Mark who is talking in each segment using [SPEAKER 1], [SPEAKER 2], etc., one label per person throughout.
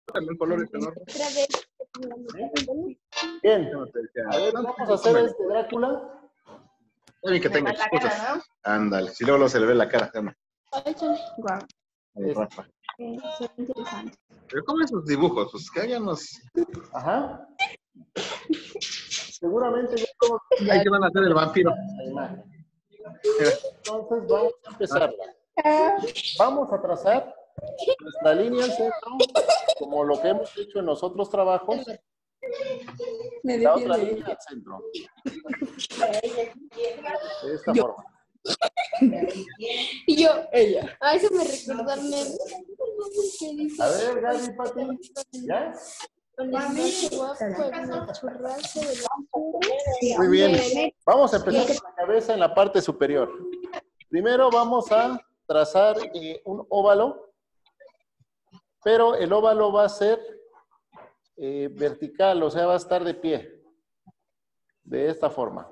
[SPEAKER 1] También colores enormes.
[SPEAKER 2] Otra vez.
[SPEAKER 3] Bien. A ver, vamos a hacer este Drácula.
[SPEAKER 1] Está bien que tenga excusas. ¿No? Ándale, si luego se le ve la cara. ¿No?
[SPEAKER 2] Ay, chale. Guau.
[SPEAKER 1] Rafa.
[SPEAKER 2] Son interesantes.
[SPEAKER 1] Pero ¿cómo esos dibujos? Pues que háganos.
[SPEAKER 3] Ajá. Seguramente ya todos
[SPEAKER 1] Ahí que van a hacer el vampiro.
[SPEAKER 3] la imagen. Entonces vamos a empezar. Vamos a trazar nuestra línea al centro, como lo que hemos hecho en los otros trabajos. La otra línea al centro. De esta forma.
[SPEAKER 2] Y yo, ella. Ay, eso me recordó al meme.
[SPEAKER 3] A ver, Gaby, Pati. ¿Ya? Muy bien. Vamos a empezar con la cabeza en la parte superior. Primero vamos a trazar un óvalo, pero el óvalo va a ser vertical, o sea, va a estar de pie. De esta forma.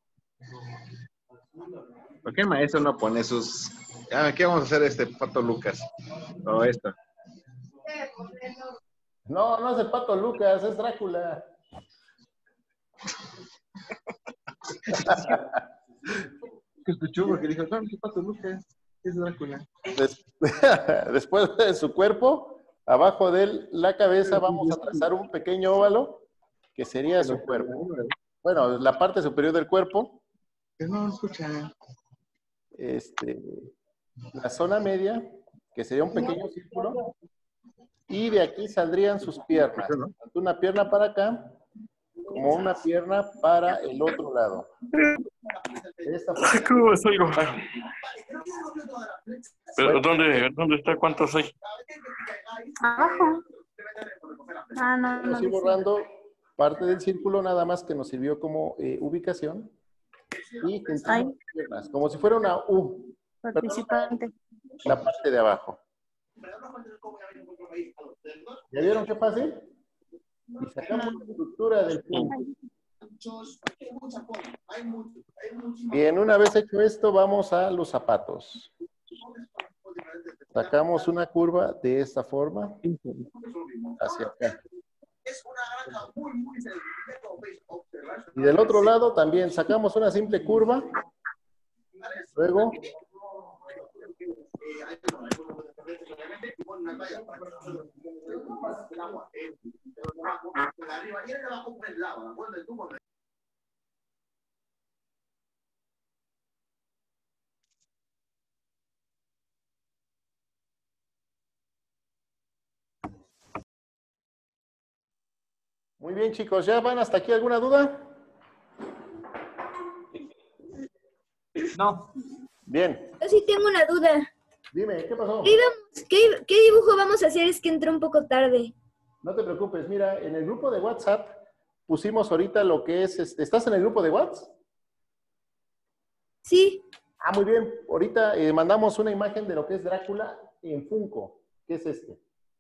[SPEAKER 1] ¿Por qué el maestro no pone sus... ¿Qué vamos a hacer Pato Lucas? O esto.
[SPEAKER 3] No, no es el Pato Lucas, es Drácula.
[SPEAKER 1] ¿Qué escuchó? Porque dijo, no, es Pato Lucas, es Drácula.
[SPEAKER 3] Después de su cuerpo, abajo de la cabeza vamos a trazar un pequeño óvalo que sería su cuerpo. Bueno, la parte superior del cuerpo.
[SPEAKER 1] Que no escucha.
[SPEAKER 3] La zona media, que sería un pequeño círculo. Y de aquí saldrían sus piernas. Tanto una pierna para acá, como una pierna para el otro lado. De esta forma.
[SPEAKER 4] ¿Cómo soy? ¿Pero dónde está? ¿Cuántos hay?
[SPEAKER 2] Abajo. Ah, no.
[SPEAKER 3] Vamos a ir borrando parte del círculo, nada más que nos sirvió como ubicación. Y juntamos las piernas, como si fuera una U.
[SPEAKER 2] Participante.
[SPEAKER 3] La parte de abajo. ¿Ya vieron qué fácil? Y sacamos la estructura del punto. Bien, una vez hecho esto, vamos a los zapatos. Sacamos una curva de esta forma hacia acá. Y del otro lado también sacamos una simple curva. Luego muy bien, chicos, ¿ya van hasta aquí? ¿Alguna duda?
[SPEAKER 4] No.
[SPEAKER 3] Bien.
[SPEAKER 2] Yo sí tengo una duda.
[SPEAKER 3] Dime, ¿qué pasó?
[SPEAKER 2] ¿Qué dibujo vamos a hacer? Es que entré un poco tarde.
[SPEAKER 3] No te preocupes, mira, en el grupo de WhatsApp pusimos ahorita lo que es, ¿estás en el grupo de WhatsApp?
[SPEAKER 2] Sí.
[SPEAKER 3] Ah, muy bien. Ahorita mandamos una imagen de lo que es Drácula en Funko. ¿Qué es este?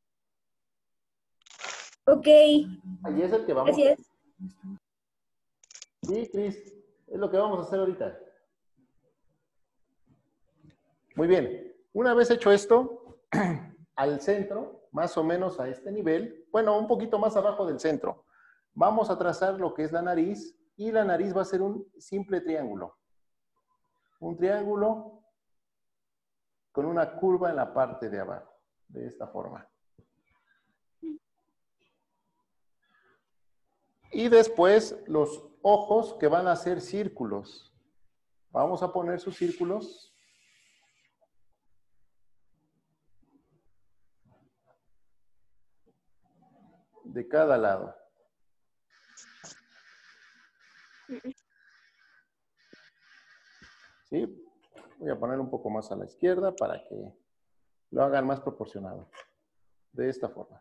[SPEAKER 2] Ok.
[SPEAKER 3] Ahí es el que vamos
[SPEAKER 2] Gracias.
[SPEAKER 3] Sí, Cris, es lo que vamos a hacer ahorita. Muy bien. Una vez hecho esto, al centro, más o menos a este nivel, bueno, un poquito más abajo del centro, vamos a trazar lo que es la nariz, y la nariz va a ser un simple triángulo. Un triángulo con una curva en la parte de abajo, de esta forma. Y después los ojos que van a ser círculos. Vamos a poner sus círculos. De cada lado. ¿Sí? Voy a poner un poco más a la izquierda para que lo hagan más proporcionado. De esta forma.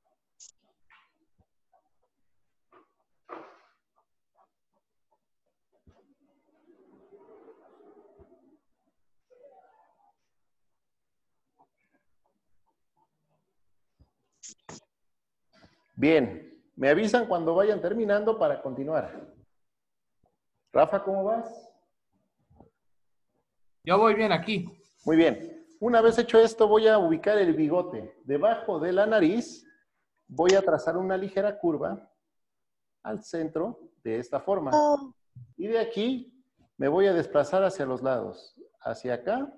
[SPEAKER 3] Bien, me avisan cuando vayan terminando para continuar. Rafa, ¿cómo vas?
[SPEAKER 4] Yo voy bien aquí.
[SPEAKER 3] Muy bien. Una vez hecho esto, voy a ubicar el bigote debajo de la nariz voy a trazar una ligera curva al centro de esta forma. Y de aquí me voy a desplazar hacia los lados, hacia acá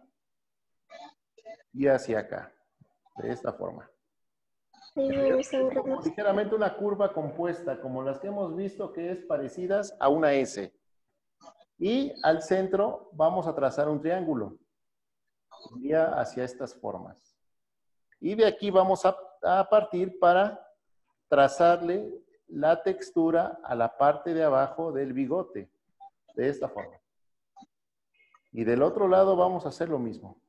[SPEAKER 3] y hacia acá, de esta forma. Ligeramente una curva compuesta, como las que hemos visto, que es parecidas a una S. Y al centro vamos a trazar un triángulo. Iría hacia estas formas. Y de aquí vamos a partir para trazarle la textura a la parte de abajo del bigote. De esta forma. Y del otro lado vamos a hacer lo mismo.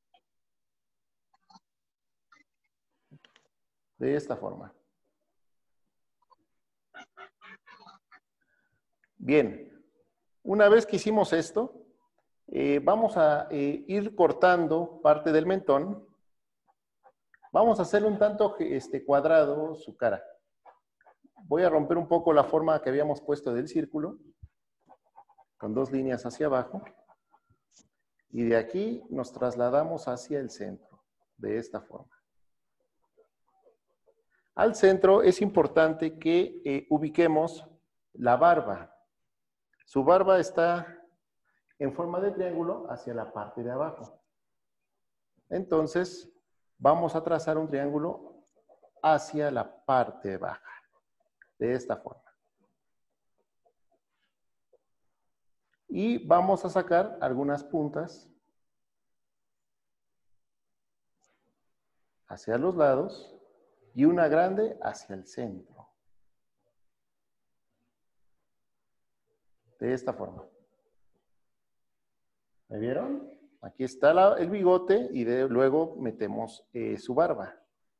[SPEAKER 3] De esta forma. Bien. Una vez que hicimos esto, vamos a ir cortando parte del mentón. Vamos a hacerle un tanto cuadrado su cara. Voy a romper un poco la forma que habíamos puesto del círculo, con 2 líneas hacia abajo. Y de aquí nos trasladamos hacia el centro, de esta forma. Al centro es importante que ubiquemos la barba. Su barba está en forma de triángulo hacia la parte de abajo. Entonces, vamos a trazar un triángulo hacia la parte baja, de esta forma. Y vamos a sacar algunas puntas hacia los lados y una grande hacia el centro. De esta forma. ¿Me vieron? Aquí está el bigote y luego metemos su barba.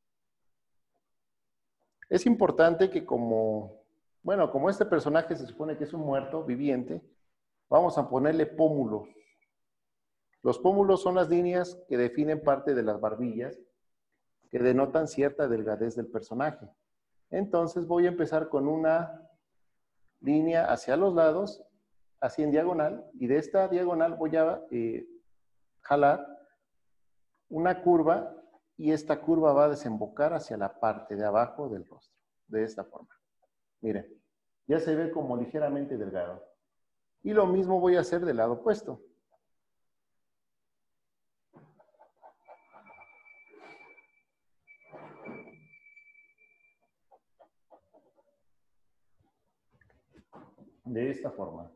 [SPEAKER 3] Es importante que como este personaje se supone que es un muerto viviente, vamos a ponerle pómulos. Los pómulos son las líneas que definen parte de las barbillas que denotan cierta delgadez del personaje. Entonces voy a empezar con una línea hacia los lados, así en diagonal, y de esta diagonal voy a jalar una curva y esta curva va a desembocar hacia la parte de abajo del rostro, de esta forma. Miren, ya se ve como ligeramente delgado. Y lo mismo voy a hacer del lado opuesto. De esta forma.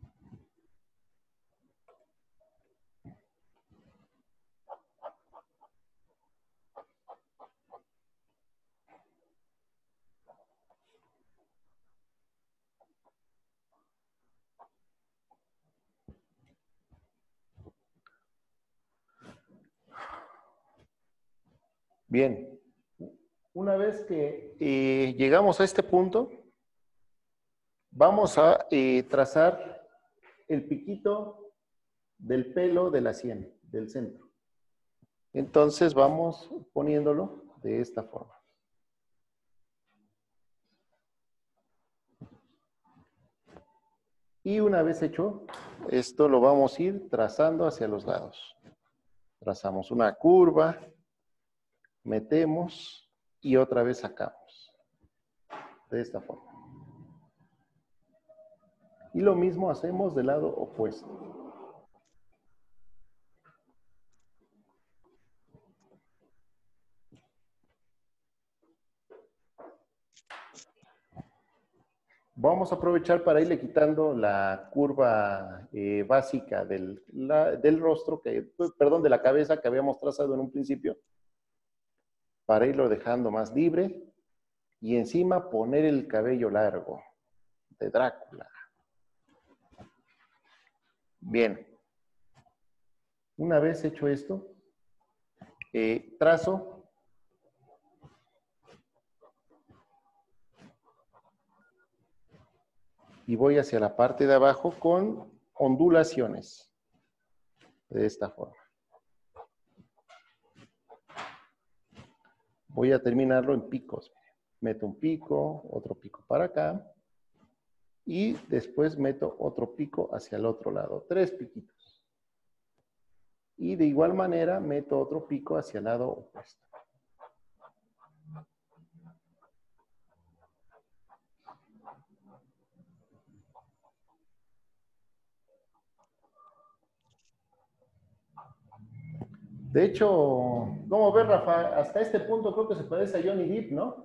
[SPEAKER 3] Bien, una vez que llegamos a este punto, vamos a trazar el piquito del pelo de la sien, del centro. Entonces vamos poniéndolo de esta forma. Y una vez hecho, esto lo vamos a ir trazando hacia los lados. Trazamos una curva, metemos y otra vez sacamos. De esta forma. Y lo mismo hacemos del lado opuesto. Vamos a aprovechar para irle quitando la curva básica del rostro, de la cabeza que habíamos trazado en un principio, para irlo dejando más libre y encima poner el cabello largo de Drácula. Bien. Una vez hecho esto, trazo y voy hacia la parte de abajo con ondulaciones. De esta forma. Voy a terminarlo en picos. Meto un pico, otro pico para acá. Y después meto otro pico hacia el otro lado. 3 piquitos. Y de igual manera meto otro pico hacia el lado opuesto. De hecho, ¿cómo ves, Rafa? Hasta este punto creo que se parece a Johnny Depp, ¿no?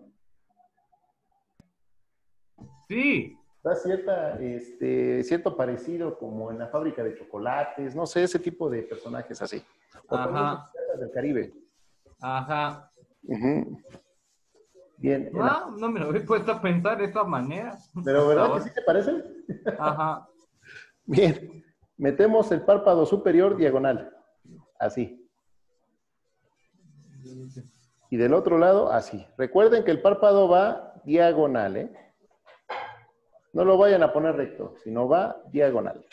[SPEAKER 4] Sí.
[SPEAKER 3] Da cierto parecido como en la fábrica de chocolates, no sé, ese tipo de personajes así. O también
[SPEAKER 4] Ajá.
[SPEAKER 3] Piratas del Caribe.
[SPEAKER 4] Ajá.
[SPEAKER 3] Ujú. Bien.
[SPEAKER 4] No me lo había puesto a pensar de esta manera.
[SPEAKER 3] ¿Pero verdad que
[SPEAKER 4] Ahora.
[SPEAKER 3] sí te parece?
[SPEAKER 4] Ajá.
[SPEAKER 3] Bien. Metemos el párpado superior diagonal. Así. Y del otro lado, así. Recuerden que el párpado va diagonal, ¿eh? No lo vayan a poner recto, sino va diagonal.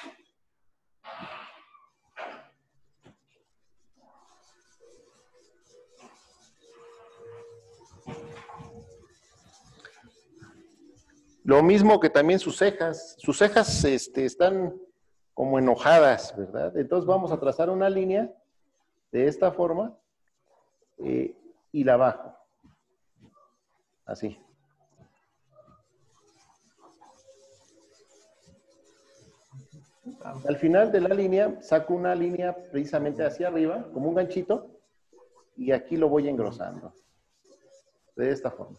[SPEAKER 3] Lo mismo que también sus cejas. Sus cejas están como enojadas, ¿verdad? Entonces vamos a trazar una línea de esta forma y la bajo. Así. Al final de la línea, saco una línea precisamente hacia arriba, como un ganchito, y aquí lo voy engrosando. De esta forma.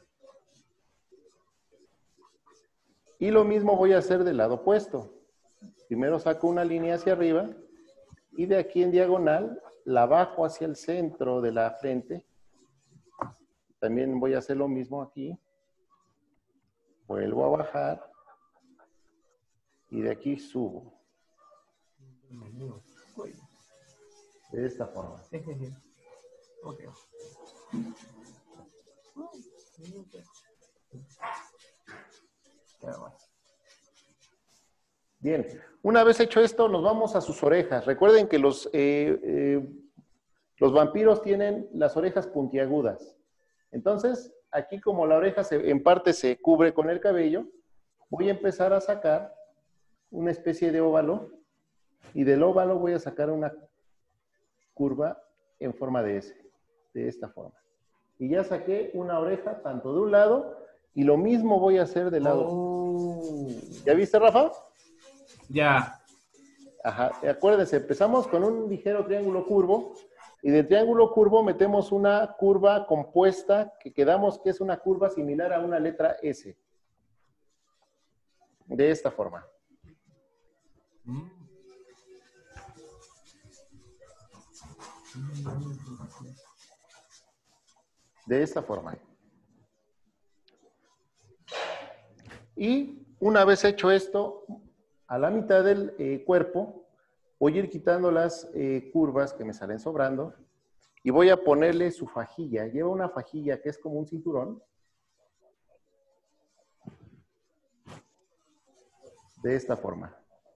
[SPEAKER 3] Y lo mismo voy a hacer del lado opuesto. Primero saco una línea hacia arriba, y de aquí en diagonal, la bajo hacia el centro de la frente. También voy a hacer lo mismo aquí. Vuelvo a bajar, y de aquí subo. De esta forma.
[SPEAKER 4] Okay.
[SPEAKER 3] Bien, una vez hecho esto, nos vamos a sus orejas. Recuerden que los vampiros tienen las orejas puntiagudas. Entonces, aquí como la oreja en parte se cubre con el cabello, voy a empezar a sacar una especie de óvalo, y del óvalo voy a sacar una curva en forma de S, de esta forma. Y ya saqué una oreja tanto de un lado, y lo mismo voy a hacer del lado. ¿Ya viste, Rafa?
[SPEAKER 4] Ya.
[SPEAKER 3] Ajá, acuérdense, empezamos con un ligero triángulo curvo, y del triángulo curvo metemos una curva compuesta que quedamos que es una curva similar a una letra S. De esta forma. De esta forma. Y una vez hecho esto, a la mitad del cuerpo, voy a ir quitando las curvas que me salen sobrando y voy a ponerle su fajilla. Lleva una fajilla que es como un cinturón. De esta forma.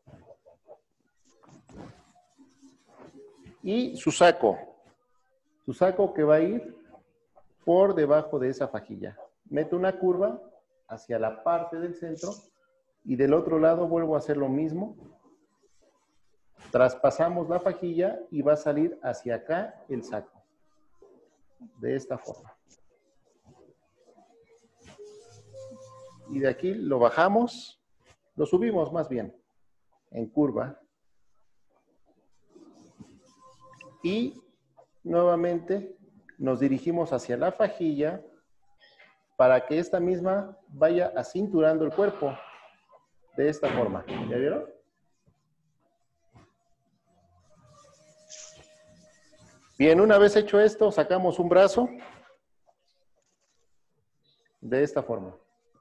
[SPEAKER 3] Y su saco. Su saco que va a ir por debajo de esa fajilla. Meto una curva hacia la parte del centro y del otro lado vuelvo a hacer lo mismo. Traspasamos la fajilla y va a salir hacia acá el saco. De esta forma. Y de aquí lo bajamos, lo subimos más bien, en curva. Y nuevamente nos dirigimos hacia la fajilla para que esta misma vaya acinturando el cuerpo. De esta forma. ¿Ya vieron? Bien, una vez hecho esto, sacamos un brazo. De esta forma.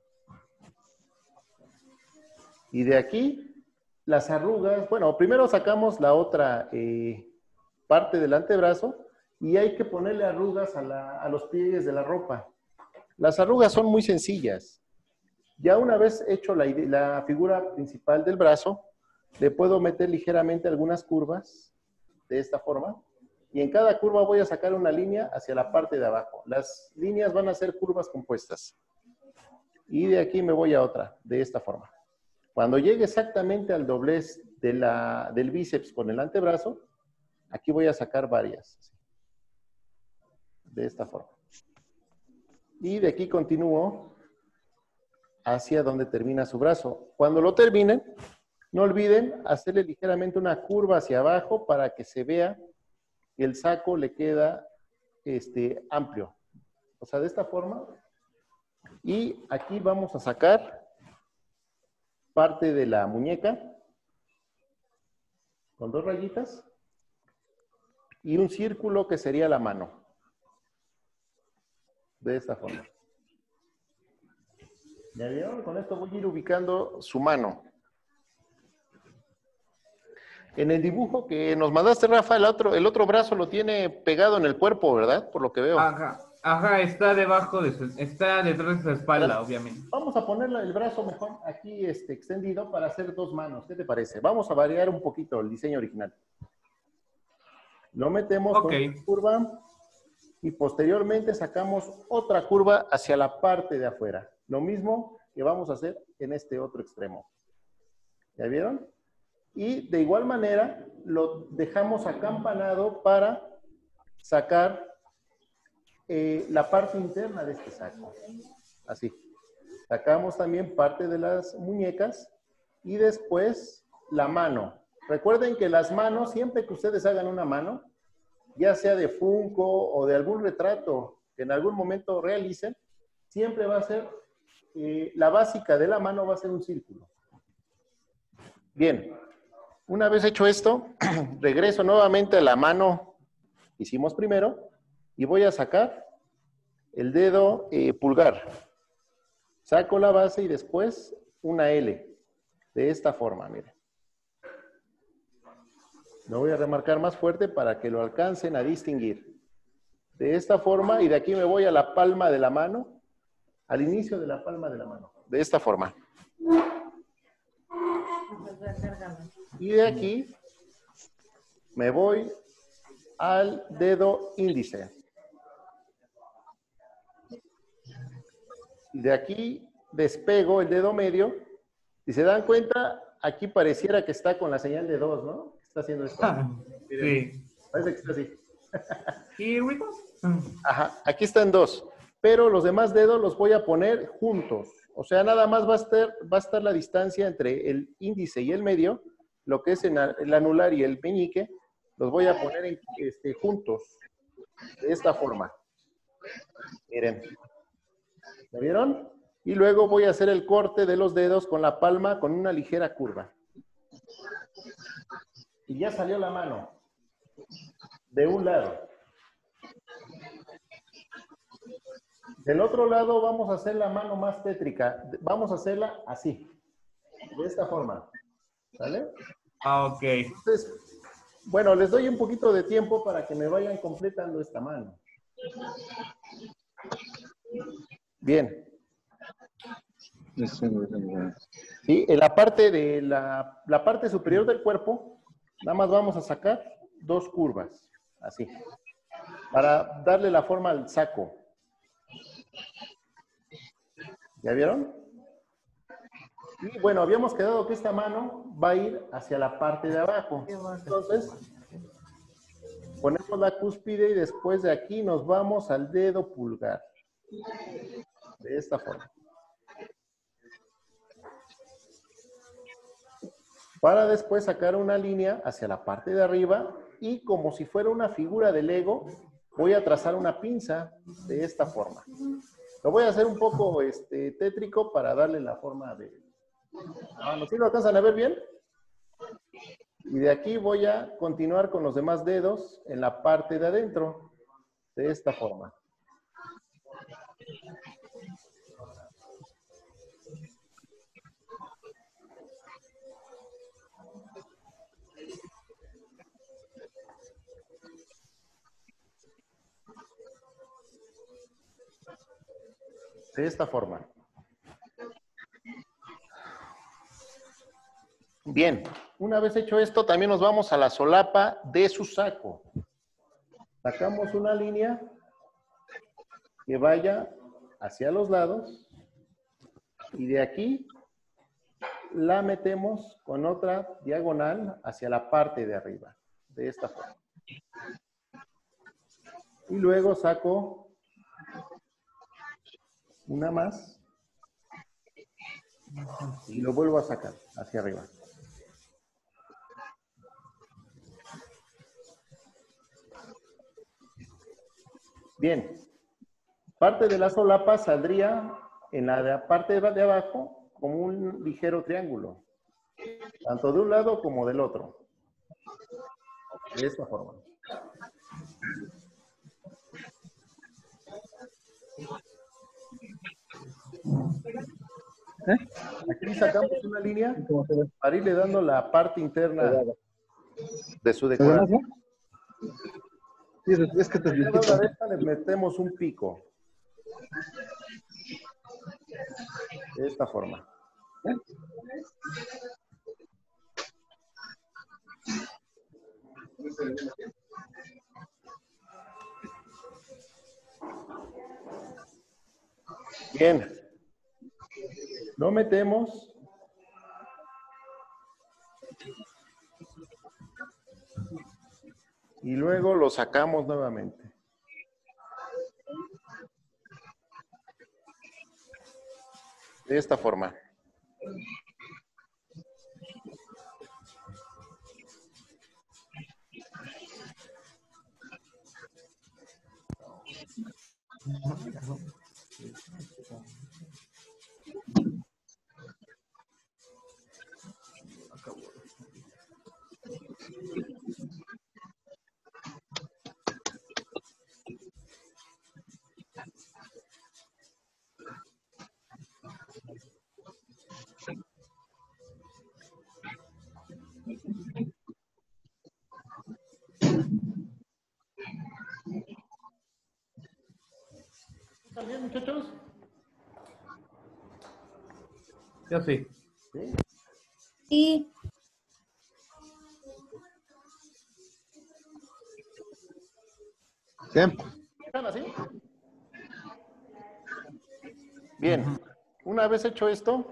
[SPEAKER 3] Y de aquí, las arrugas, bueno, primero sacamos la otra parte del antebrazo y hay que ponerle arrugas a los pliegues de la ropa. Las arrugas son muy sencillas. Ya una vez hecho la figura principal del brazo, le puedo meter ligeramente algunas curvas de esta forma y en cada curva voy a sacar una línea hacia la parte de abajo. Las líneas van a ser curvas compuestas. Y de aquí me voy a otra, de esta forma. Cuando llegue exactamente al doblez del bíceps con el antebrazo, aquí voy a sacar varias. De esta forma. Y de aquí continúo hacia donde termina su brazo. Cuando lo terminen, no olviden hacerle ligeramente una curva hacia abajo para que se vea y el saco le queda amplio. O sea, de esta forma. Y aquí vamos a sacar parte de la muñeca con 2 rayitas y un círculo que sería la mano. De esta forma. ¿Ya vieron? Con esto voy a ir ubicando su mano. En el dibujo que nos mandaste, Rafa, el otro brazo lo tiene pegado en el cuerpo, ¿verdad? Por lo que veo.
[SPEAKER 4] Ajá, está debajo está detrás de su espalda, obviamente.
[SPEAKER 3] Vamos a ponerle el brazo mejor aquí extendido para hacer 2 manos. ¿Qué te parece? Vamos a variar un poquito el diseño original. Lo metemos con una curva y posteriormente sacamos otra curva hacia la parte de afuera. Lo mismo que vamos a hacer en este otro extremo. ¿Ya vieron? Y de igual manera lo dejamos acampanado para sacar la parte interna de este saco. Así. Sacamos también parte de las muñecas y después la mano. Recuerden que las manos, siempre que ustedes hagan una mano, ya sea de Funko o de algún retrato que en algún momento realicen, siempre va a ser, la básica de la mano va a ser un círculo. Bien, una vez hecho esto, regreso nuevamente a la mano que hicimos primero y voy a sacar el dedo pulgar. Saco la base y después una L, de esta forma, miren. Lo voy a remarcar más fuerte para que lo alcancen a distinguir. De esta forma, y de aquí me voy a la palma de la mano, al inicio de la palma de la mano. De esta forma. Y de aquí me voy al dedo índice. Y de aquí despego el dedo medio. Si se dan cuenta, aquí pareciera que está con la señal de 2, ¿no? Está haciendo esto.
[SPEAKER 4] Sí.
[SPEAKER 3] Parece que está así.
[SPEAKER 4] Here we go.
[SPEAKER 3] Ajá, aquí están 2. Pero los demás dedos los voy a poner juntos. O sea, nada más va a estar la distancia entre el índice y el medio, lo que es el anular y el meñique, los voy a poner juntos. De esta forma. Miren. ¿Me vieron? Y luego voy a hacer el corte de los dedos con la palma con una ligera curva. Y ya salió la mano. De un lado. Del otro lado vamos a hacer la mano más tétrica. Vamos a hacerla así. De esta forma. ¿Vale?
[SPEAKER 4] Ok.
[SPEAKER 3] Entonces, bueno, les doy un poquito de tiempo para que me vayan completando esta mano. Bien. Sí, en la parte de la parte superior del cuerpo, nada más vamos a sacar 2 curvas, así, para darle la forma al saco. ¿Ya vieron? Y bueno, habíamos quedado que esta mano va a ir hacia la parte de abajo. Entonces, ponemos la cúspide y después de aquí nos vamos al dedo pulgar. De esta forma. Para después sacar una línea hacia la parte de arriba y como si fuera una figura de Lego, voy a trazar una pinza de esta forma. Lo voy a hacer un poco tétrico para darle la forma de... ¿Sí lo alcanzan a ver bien? Y de aquí voy a continuar con los demás dedos en la parte de adentro, de esta forma. De esta forma. Bien, una vez hecho esto, también nos vamos a la solapa de su saco. Sacamos una línea que vaya hacia los lados y de aquí la metemos con otra diagonal hacia la parte de arriba, de esta forma. Y luego saco una más y lo vuelvo a sacar hacia arriba. Bien. Parte de la solapa saldría en la parte de abajo como un ligero triángulo. Tanto de un lado como del otro. De esta forma. Aquí sacamos una línea para irle dando la parte interna de su decoración.
[SPEAKER 1] Sí, es que te
[SPEAKER 3] A cada una de estas le metemos un pico. De esta forma. Bien. Lo metemos. Y luego lo sacamos nuevamente. De esta forma. ¿Están bien, muchachos?
[SPEAKER 4] Yo sí.
[SPEAKER 3] ¿Sí?
[SPEAKER 2] Sí.
[SPEAKER 3] ¿Están así? Bien. Una vez hecho esto,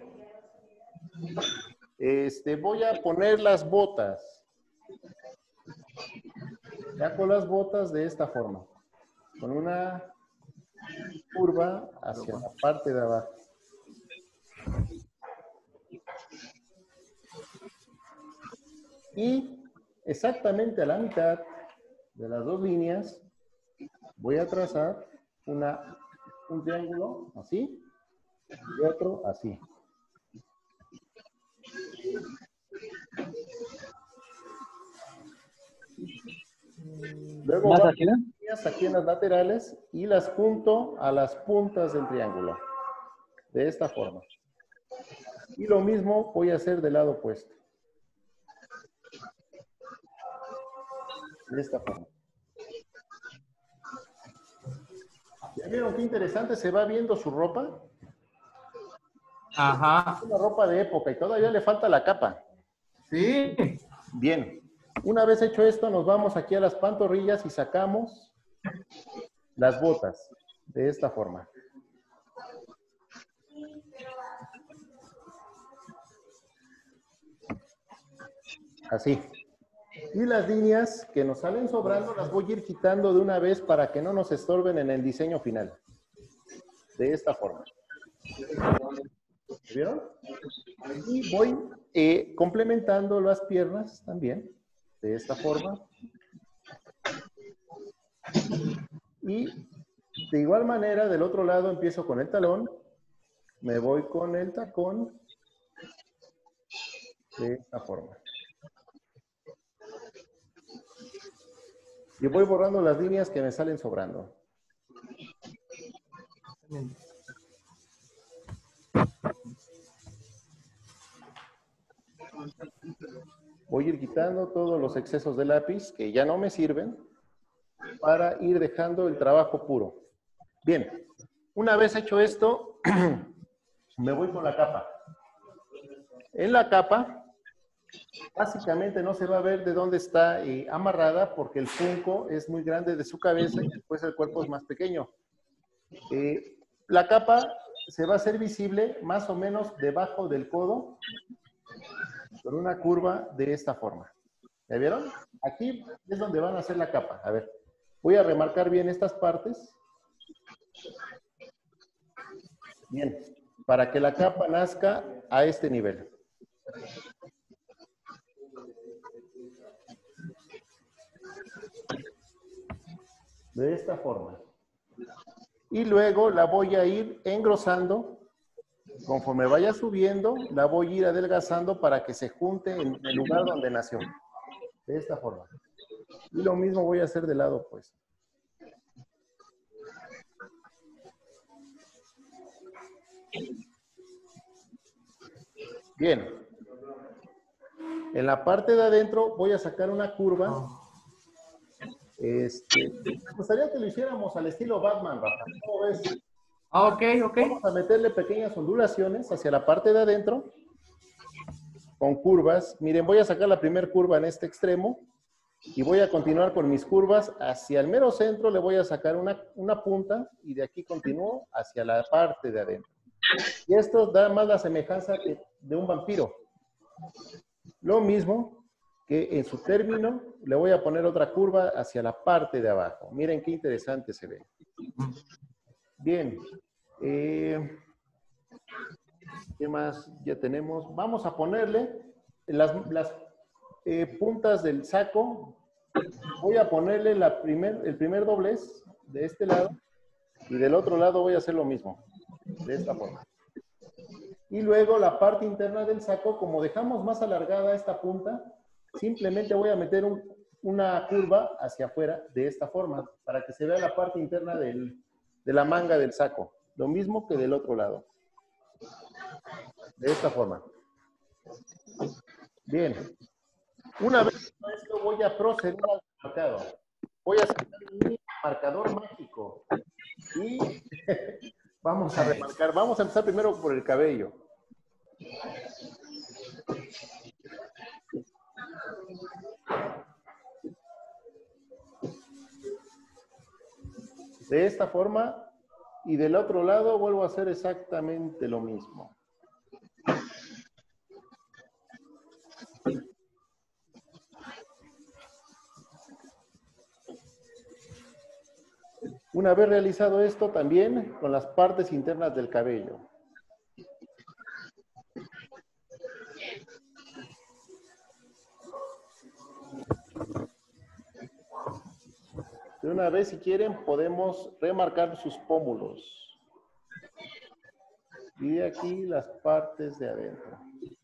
[SPEAKER 3] voy a poner las botas. Saco las botas de esta forma. Con una curva hacia la parte de abajo. Y exactamente a la mitad de las dos líneas voy a trazar un triángulo así y otro así. Luego
[SPEAKER 5] ¿Más
[SPEAKER 3] bajo
[SPEAKER 5] aquí, no?
[SPEAKER 3] las líneas aquí en las laterales y las junto a las puntas del triángulo. De esta forma. Y lo mismo voy a hacer del lado opuesto. De esta forma. ¿Ya vieron qué interesante se va viendo su ropa?
[SPEAKER 4] Ajá.
[SPEAKER 3] Es una ropa de época y todavía le falta la capa.
[SPEAKER 4] Sí.
[SPEAKER 3] Bien. Una vez hecho esto, nos vamos aquí a las pantorrillas y sacamos las botas. De esta forma. Así. Y las líneas que nos salen sobrando las voy a ir quitando de una vez para que no nos estorben en el diseño final. De esta forma. ¿Vieron? Y voy complementando las piernas también. De esta forma. Y de igual manera, del otro lado empiezo con el talón. Me voy con el tacón. De esta forma. Y voy borrando las líneas que me salen sobrando. Voy a ir quitando todos los excesos de lápiz que ya no me sirven para ir dejando el trabajo puro. Bien, una vez hecho esto, me voy con la capa. En la capa, básicamente no se va a ver de dónde está amarrada porque el funko es muy grande de su cabeza y después el cuerpo es más pequeño. La capa se va a hacer visible más o menos debajo del codo con una curva de esta forma. ¿Ya vieron? Aquí es donde van a hacer la capa. A ver, voy a remarcar bien estas partes. Bien, para que la capa nazca a este nivel. De esta forma. Y luego la voy a ir engrosando. Conforme vaya subiendo, la voy a ir adelgazando para que se junte en el lugar donde nació. De esta forma. Y lo mismo voy a hacer del lado opuesto. Bien. En la parte de adentro voy a sacar una curva. Me gustaría que lo hiciéramos al estilo Batman, Rafa. ¿Cómo ves?
[SPEAKER 4] Ah, ok, ok.
[SPEAKER 3] Vamos a meterle pequeñas ondulaciones hacia la parte de adentro con curvas. Miren, voy a sacar la primera curva en este extremo y voy a continuar con mis curvas hacia el mero centro. Le voy a sacar una punta y de aquí continúo hacia la parte de adentro. Y esto da más la semejanza de un vampiro. Lo mismo que en su término le voy a poner otra curva hacia la parte de abajo. Miren qué interesante se ve. Bien. ¿Qué más ya tenemos? Vamos a ponerle las puntas del saco. Voy a ponerle el primer doblez de este lado y del otro lado voy a hacer lo mismo, de esta forma. Y luego la parte interna del saco, como dejamos más alargada esta punta, simplemente voy a meter una curva hacia afuera de esta forma para que se vea la parte interna de la manga del saco. Lo mismo que del otro lado. De esta forma. Bien. Una vez hecho esto, voy a proceder al marcado. Voy a sacar mi marcador mágico. Y vamos a remarcar. Vamos a empezar primero por el cabello. De esta forma. Y del otro lado vuelvo a hacer exactamente lo mismo. Una vez realizado esto, también con las partes internas del cabello. De una vez, si quieren, podemos remarcar sus pómulos. Y aquí las partes de adentro.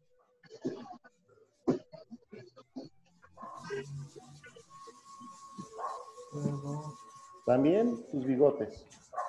[SPEAKER 3] También sus bigotes.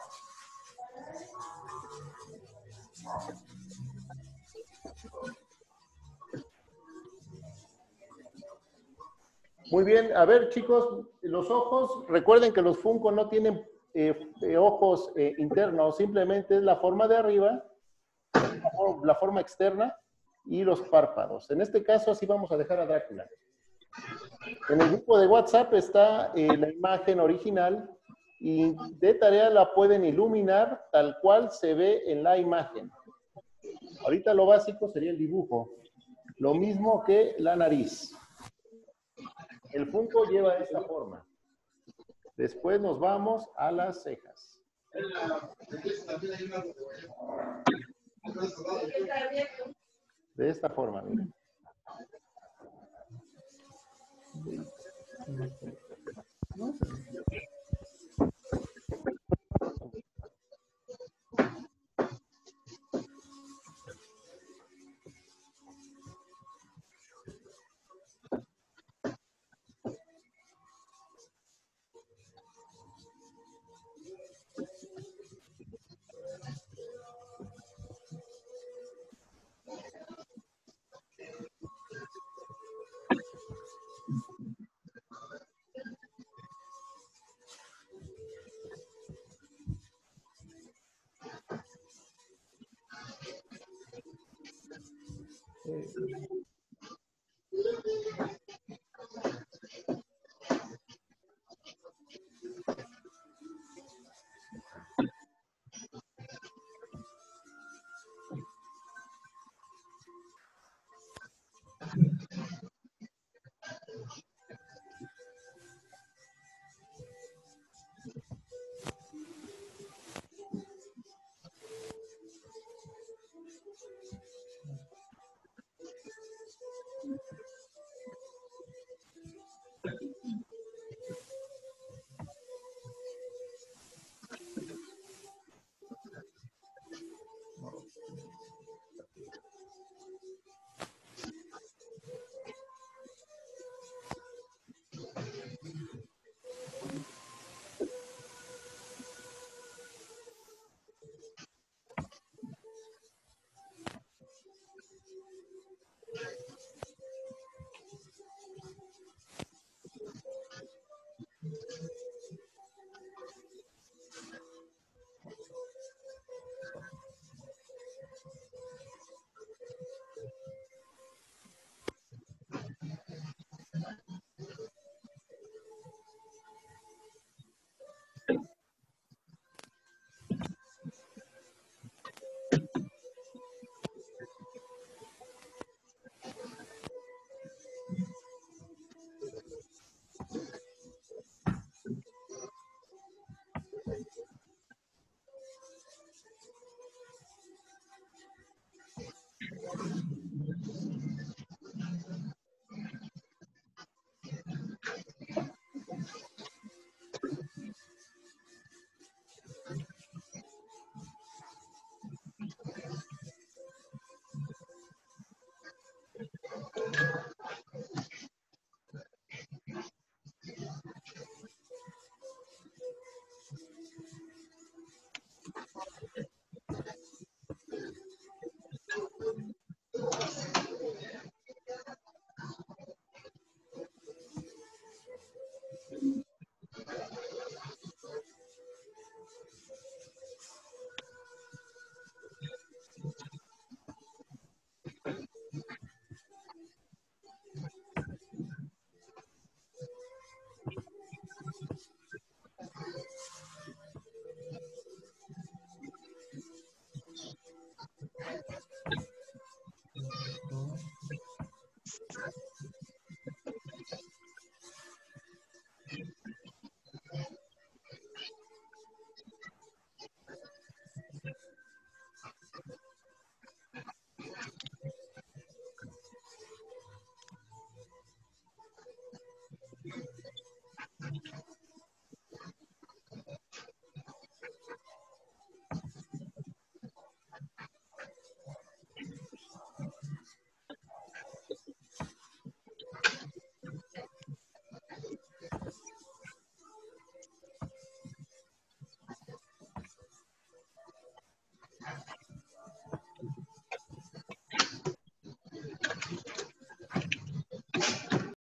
[SPEAKER 3] Muy bien, a ver chicos, los ojos, recuerden que los Funko no tienen ojos internos, simplemente es la forma de arriba, la forma externa y los párpados. En este caso así vamos a dejar a Drácula. En el grupo de WhatsApp está la imagen original y de tarea la pueden iluminar tal cual se ve en la imagen. Ahorita lo básico sería el dibujo, lo mismo que la nariz. El Funko lleva esta forma. Después nos vamos a las cejas. De esta forma, miren.